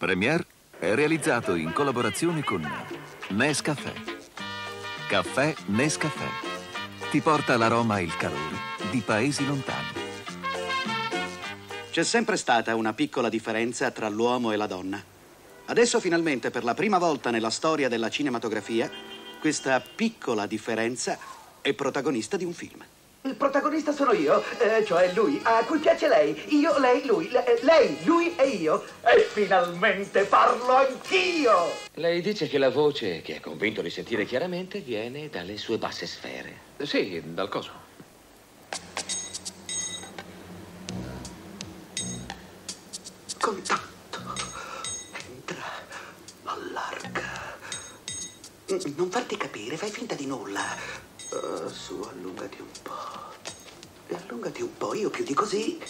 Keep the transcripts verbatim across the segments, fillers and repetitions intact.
Premiere è realizzato in collaborazione con Nescafè. Caffè Nescafè. Ti porta l'aroma e il calore di paesi lontani. C'è sempre stata una piccola differenza tra l'uomo e la donna. Adesso finalmente, per la prima volta nella storia della cinematografia, questa piccola differenza è protagonista di un film. Il protagonista sono io, eh, cioè lui, a cui piace lei. Io, lei, lui, le, lei, lui e io. E finalmente parlo anch'io! Lei dice che la voce, che è convinto di sentire chiaramente, viene dalle sue basse sfere. Sì, dal coso. Contatto. Entra, allarga. Non farti capire, fai finta di nulla. Uh, su, allungati un po'. E allungati un po', io più di così.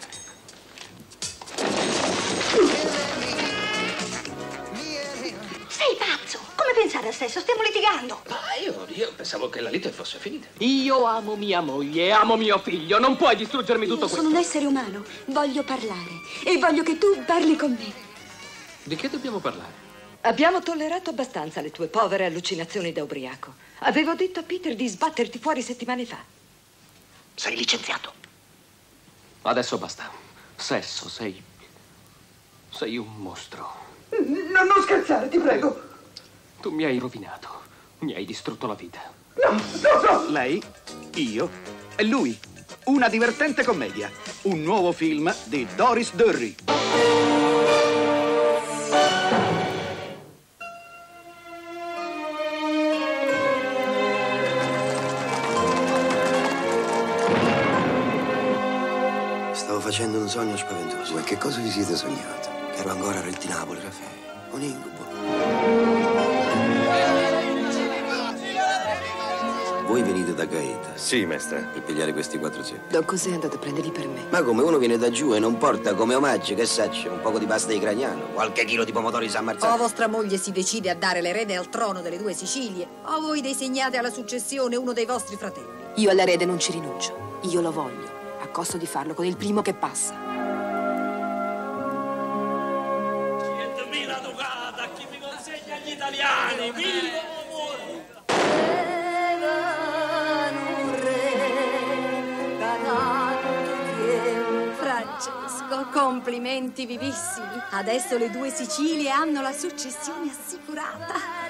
Sei pazzo! Come pensare al sesso? Stiamo litigando! Ma io, io pensavo che la lite fosse finita. Io amo mia moglie e amo mio figlio. Non puoi distruggermi tutto Io questo. sono un essere umano. Voglio parlare. E voglio che tu parli con me. Di che dobbiamo parlare? Abbiamo tollerato abbastanza le tue povere allucinazioni da ubriaco. Avevo detto a Peter di sbatterti fuori settimane fa. Sei licenziato. Adesso basta. Sesso, sei... sei un mostro. No, non scherzare, ti prego. Tu mi hai rovinato. Mi hai distrutto la vita. No, no, no! Lei, io e lui. Una divertente commedia. Un nuovo film di Doris Durry. Stavo facendo un sogno spaventoso. Ma che cosa vi siete sognato? Che ero ancora re di Napoli, Raffaele. Un incubo. Voi venite da Gaeta? Sì, maestra. Per pigliare questi quattro ceppi. Don José è andato a prenderli per me. Ma come uno viene da giù e non porta come omaggio, che saccia, un poco di pasta di Gragnano, qualche chilo di pomodori San Marzano? O vostra moglie si decide a dare l'erede al trono delle due Sicilie, o voi desegnate alla successione uno dei vostri fratelli. Io all'erede non ci rinuncio. Io lo voglio, a costo di farlo con il primo che passa. centomila ducati a chi mi consegna gli italiani, viva! Francesco, complimenti vivissimi. Adesso le due Sicilie hanno la successione assicurata.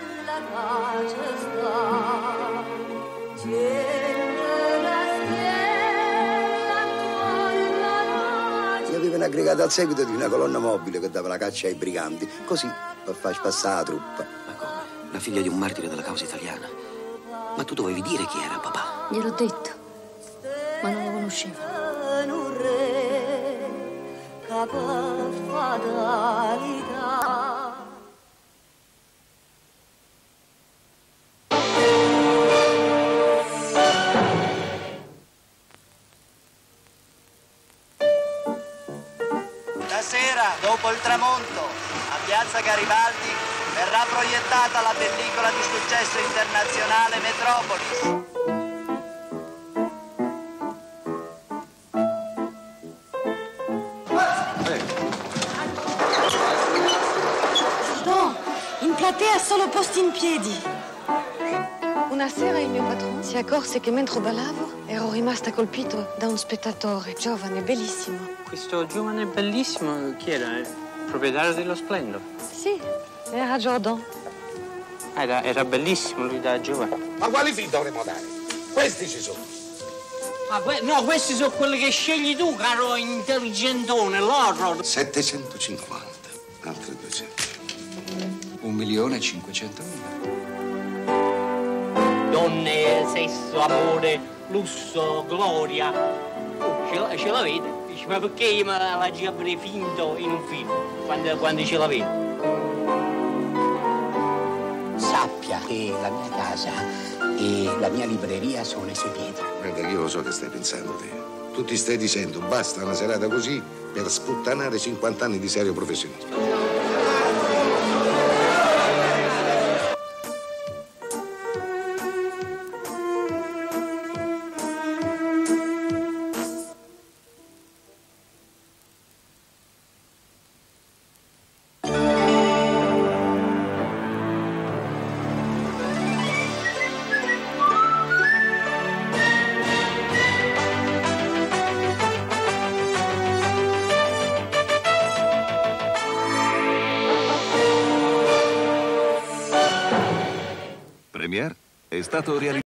Gli avevano aggregato al seguito di una colonna mobile che dava la caccia ai briganti, così per far spassare la truppa. Ma come? La figlia di un martire della causa italiana. Ma tu dovevi dire chi era, papà. Gliel'ho detto, ma non lo conoscevo. Stasera, dopo il tramonto, a Piazza Garibaldi verrà proiettata la pellicola di successo internazionale Metropolis. No, in platea solo posti in piedi. Una sera il mio padrone si accorse che mentre ballavo ero rimasta colpito da un spettatore giovane, bellissimo. Questo giovane bellissimo chi era? Il proprietario dello Splendor? Sì, era Jordan. Era, era bellissimo lui da giovane. Ma quali film dovremmo dare? Questi ci sono. Ma que no, questi sono quelli che scegli tu, caro intelligentone, l'horror. settecentocinquanta, altre duecento. Un milione e cinquecentomila. Donne, sesso, amore, lusso, gloria. Oh, ce, la, ce la vede. Dice, ma perché io me la già avrei finto in un film, quando, quando ce la vedo? Sappia che la mia casa e la mia libreria sono le sue pietre. Guarda, io lo so che stai pensando te. Tu ti stai dicendo, basta una serata così per sputtanare cinquanta anni di serio professionismo. stato realizzato